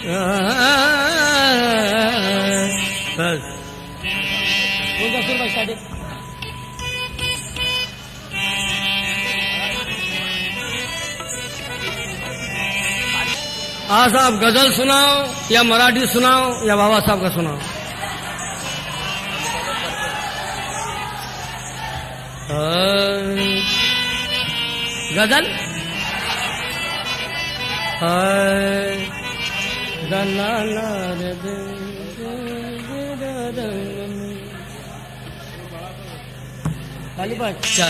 बस उनका सुर बजता दे। आज साहब गजल सुनाओ या मराठी सुनाओ या बाबा साहब का सुनाओ। गजल खाली बात अच्छा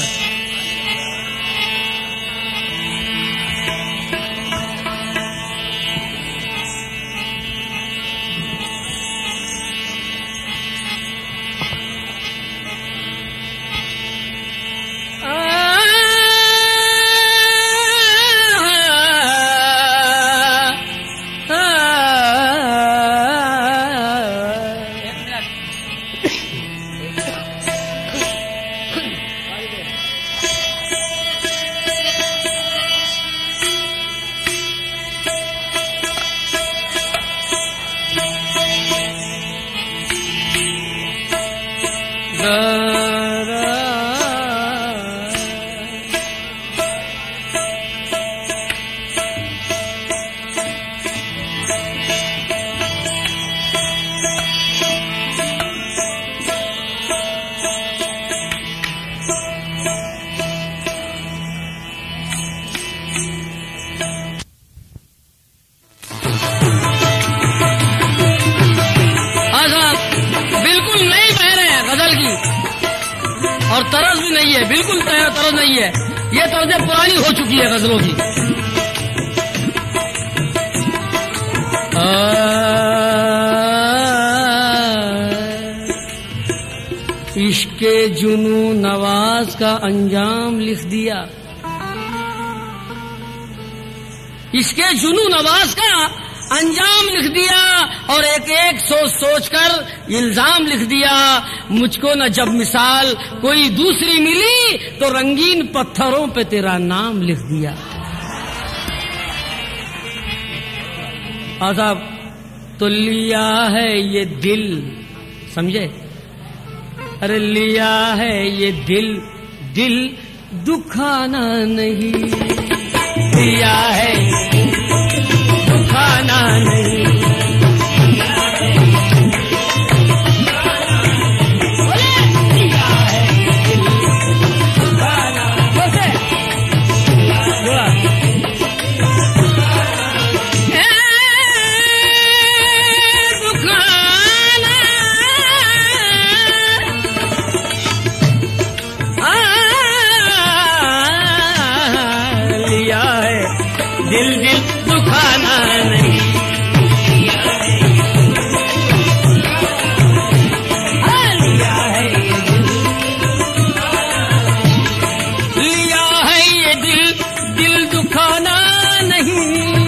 और तरज भी नहीं है, बिल्कुल तरज नहीं है। ये तरजें पुरानी हो चुकी है गजलों की। इश्के जुनू नवाज का अंजाम लिख दिया, इसके जुनू नवाज का अंजाम लिख दिया और एक एक सोच सोच कर इल्जाम लिख दिया। मुझको न जब मिसाल कोई दूसरी मिली तो रंगीन पत्थरों पे तेरा नाम लिख दिया। आजाब तो लिया है ये दिल, समझे? अरे लिया है ये दिल, दिल दुखाना नहीं, लिया है दुखाना नहीं। दिल दिल दुखाना नहीं, लिया है ये दिल, दिल दुखाना नहीं।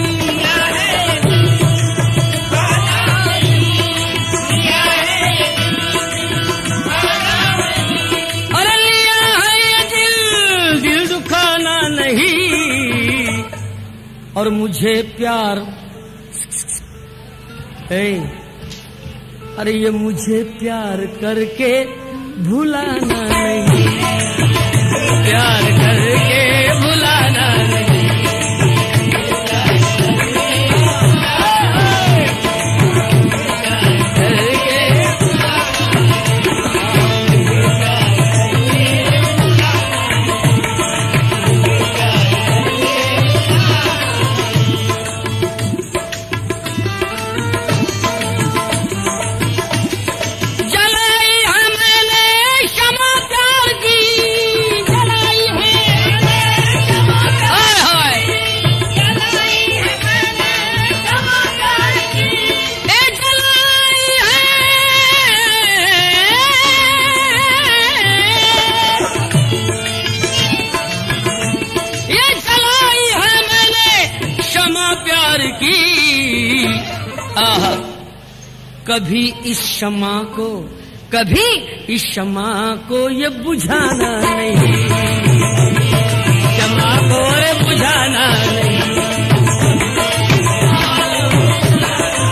अरे लिया है ये दिल, दिल दुखाना नहीं। और मुझे प्यार, अरे ये मुझे प्यार करके भुलाना नहीं, प्यार करके भुलाना नहीं। कभी इस शमा को, कभी इस शमा को ये बुझाना नहीं, शमा को ये बुझाना नहीं।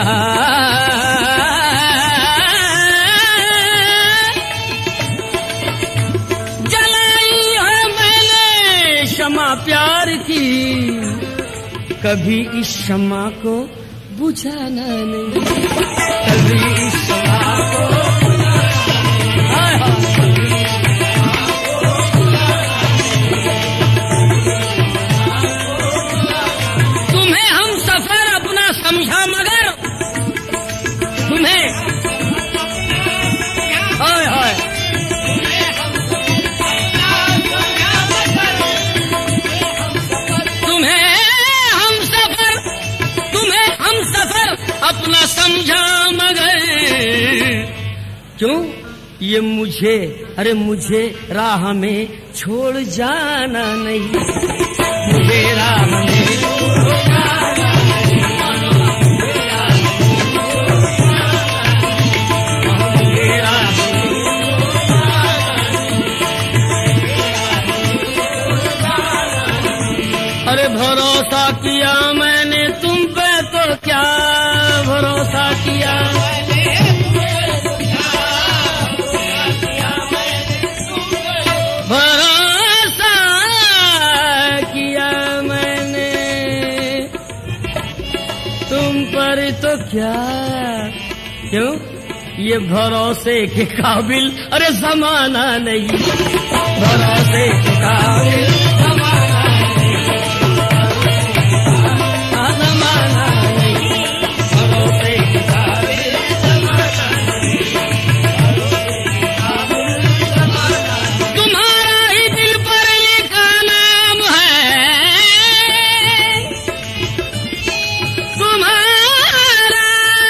जलाई है मैंने शमा प्यार की, कभी इस शमा को बुझाना नहीं, कभी इस शमा को तुम्हें हम सफर अपना समझा मगर तुम्हें हाय हाय हम सफर अपना समझा मगर क्यों ये मुझे अरे मुझे राह में छोड़ जाना नहीं, मुझे राह में छोड़ जाना नहीं, मुझे राह में अरे भरोसा किया मैंने तुम पे तो क्या भरोसा किया, भरोसा किया मैंने तुम पर तो क्या, क्यों ये भरोसे के काबिल अरे जमाना नहीं, भरोसे के काबिल जमाना नहीं, जमाना नहीं, भरोसे के काबिल जमाना नहीं, तुम्हारा ही दिल पर लिखा नाम है, तुम्हारा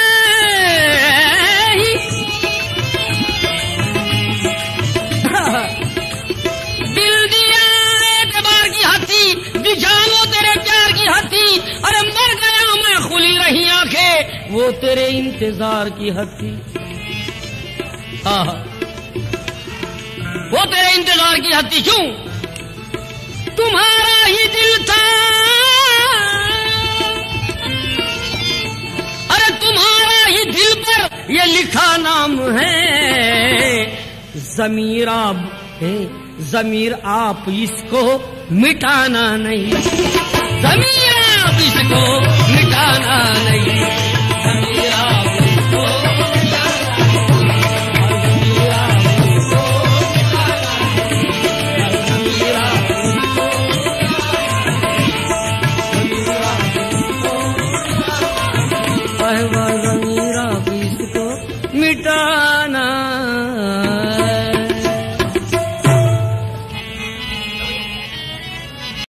ही दिल दिया एक बार की हथी, दिजानो तेरे प्यार की हथी, अरे मर गया मैं खुली रही आंखें वो तेरे इंतजार की हथी, वो तेरे इंतजार की हथी, क्यों तुम्हारा ही दिल था, अरे तुम्हारा ही दिल पर ये लिखा नाम है, ज़मीर आप है, ज़मीर आप इसको मिटाना नहीं, ज़मीर आप इसको मिटाना नहीं, ज़मीर आप इसको मिटाना नहीं,